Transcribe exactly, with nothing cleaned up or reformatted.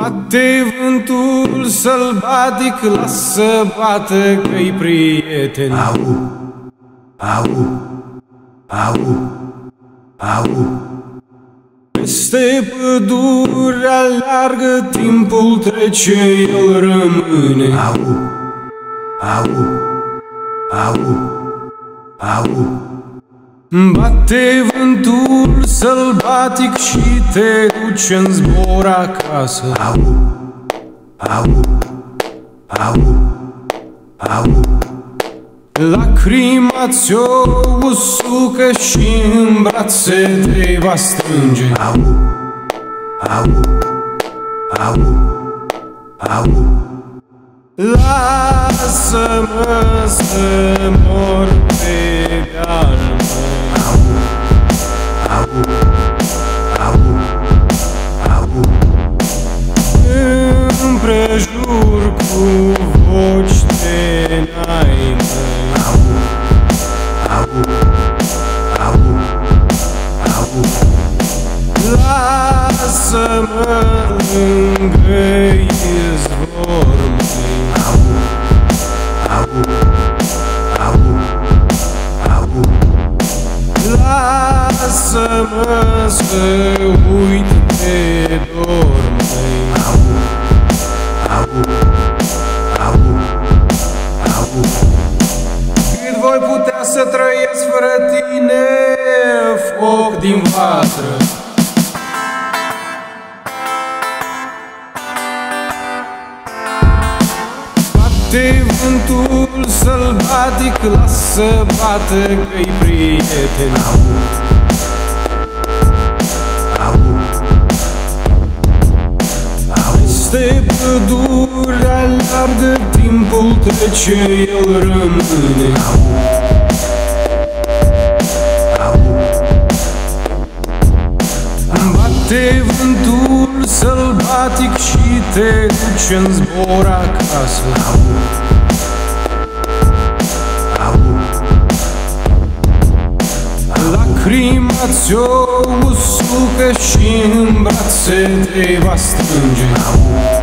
Bate vântul sălbatic, lasă bată că-i prieten. Au, au, au, au. Peste pădurea largă timpul trece, el rămâne. Au, au, au, au. Bate vântul sălbatic și te duce în zbor acasă. Au, au, au, au. Lacrima ți-o usucă și în brațe te va strânge. Au, au, au, au. Lasă-mă să mor pe deal. Au, au, au, au. Împrejur cu voci înainte. Au, au, au, au. Lasă-mă lângă izvor măi. Au, au, au, au. Lasă-mă să uit de dor măi. Au, au, au, au. Cât voi putea să trăiesc fără tine, foc din vatră. Bate vântul sălbatic, lasă bată că-i prieten. Au, au, au. Peste pădurea largă timpul trece, el rămâne. Au, au. Bate vântul sălbatic și te duce în zbor acasă. Au, au, Lacrima ți-o usucă și în brațe te va strânge. au.